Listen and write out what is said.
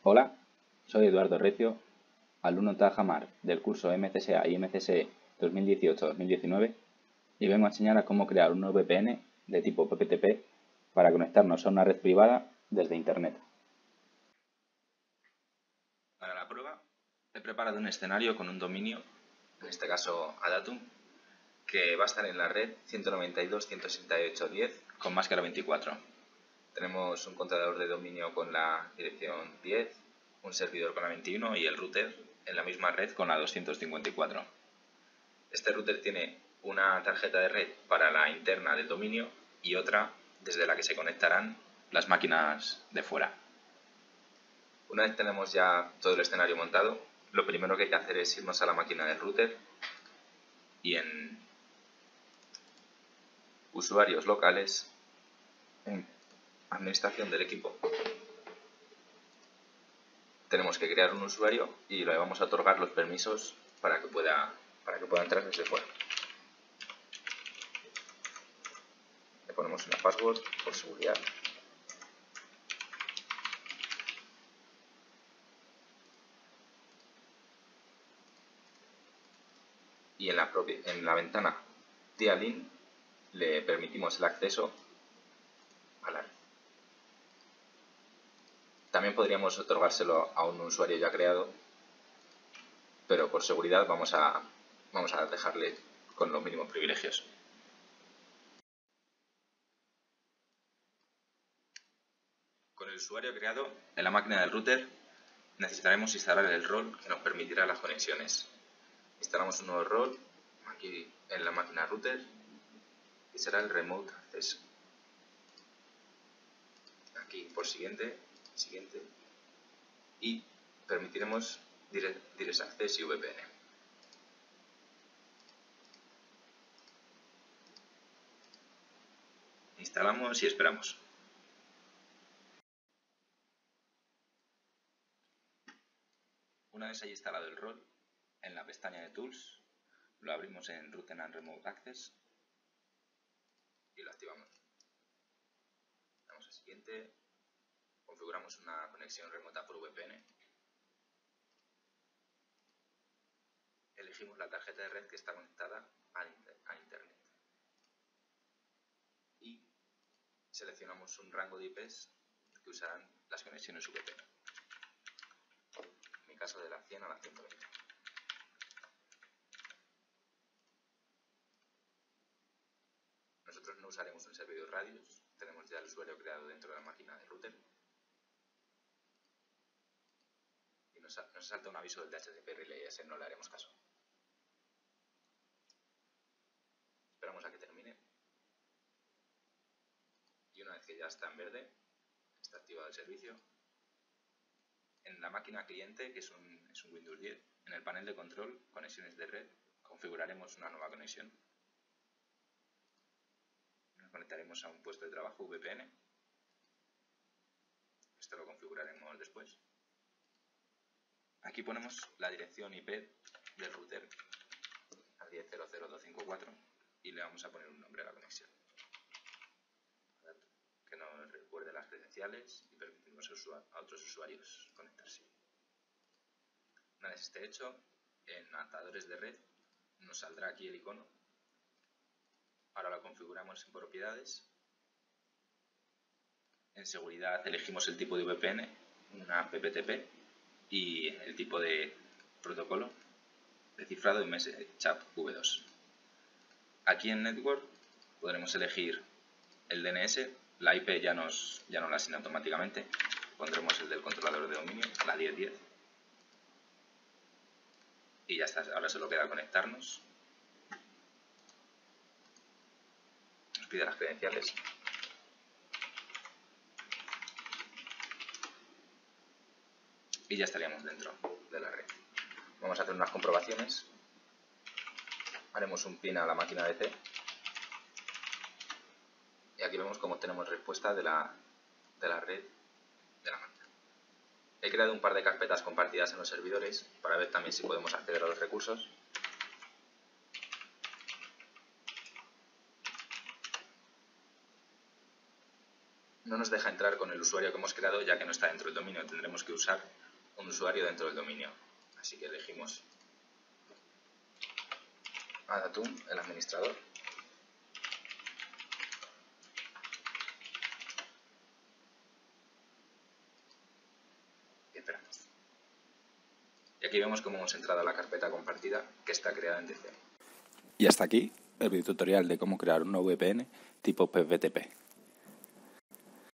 Hola, soy Eduardo Recio, alumno Tajamar del curso MCSA y MCSE 2018-2019 y vengo a enseñar a cómo crear un nuevo VPN de tipo PPTP para conectarnos a una red privada desde Internet. Para la prueba he preparado un escenario con un dominio, en este caso Adatum, que va a estar en la red 192.168.10 con máscara 24. Tenemos un controlador de dominio con la dirección 10, un servidor con la 21 y el router en la misma red con la 254. Este router tiene una tarjeta de red para la interna del dominio y otra desde la que se conectarán las máquinas de fuera. Una vez tenemos ya todo el escenario montado, lo primero que hay que hacer es irnos a la máquina del router y en usuarios locales, en administración del equipo, tenemos que crear un usuario y le vamos a otorgar los permisos para que pueda entrar desde fuera. Le ponemos una password por seguridad. Y en la ventana Dialin le permitimos el acceso a la red. También podríamos otorgárselo a un usuario ya creado, pero por seguridad vamos a dejarle con los mínimos privilegios. Con el usuario creado en la máquina del router necesitaremos instalar el rol que nos permitirá las conexiones. Instalamos un nuevo rol aquí en la máquina router y será el Remote Access. Aquí por siguiente y permitiremos Direct Access y VPN. Instalamos y esperamos. Una vez haya instalado el rol, en la pestaña de Tools lo abrimos en Router and Remote Access y lo activamos. Damos a siguiente, configuramos una conexión remota por VPN, elegimos la tarjeta de red que está conectada a Internet y seleccionamos un rango de IPs que usarán las conexiones VPN. En mi caso de la 100 a la 120. Nosotros no usaremos un servidor Radius, tenemos ya el usuario creado dentro de la máquina del router y nos salta un aviso del DHCP Relay, ese no le haremos caso. Esperamos a que termine y una vez que ya está en verde, está activado el servicio, en la máquina cliente, que es un Windows 10, en el panel de control, conexiones de red, configuraremos una nueva conexión. Nos conectaremos a un puesto de trabajo VPN. Esto lo configuraremos después. Aquí ponemos la dirección IP del router al 10.0.0.254 y le vamos a poner un nombre a la conexión que nos recuerde las credenciales y permitimos a otros usuarios conectarse. Una vez esté hecho, en adaptadores de red nos saldrá aquí el icono. Ahora lo configuramos en propiedades. En seguridad elegimos el tipo de VPN, una PPTP, y el tipo de protocolo de cifrado MSCHAP V2. Aquí en Network podremos elegir el DNS, la IP ya nos la asigna automáticamente, pondremos el del controlador de dominio, la 1010, y ya está, ahora solo queda conectarnos. Nos pide las credenciales. Y ya estaríamos dentro de la red. Vamos a hacer unas comprobaciones. Haremos un pin a la máquina DC. Y aquí vemos cómo tenemos respuesta de la red de la máquina. He creado un par de carpetas compartidas en los servidores para ver también si podemos acceder a los recursos. no nos deja entrar con el usuario que hemos creado ya que no está dentro del dominio. Tendremos que usar un usuario dentro del dominio. Así que elegimos Adatum, el administrador. Y esperamos. Y aquí vemos cómo hemos entrado a la carpeta compartida que está creada en DC. Y hasta aquí el video tutorial de cómo crear una VPN tipo PFTP.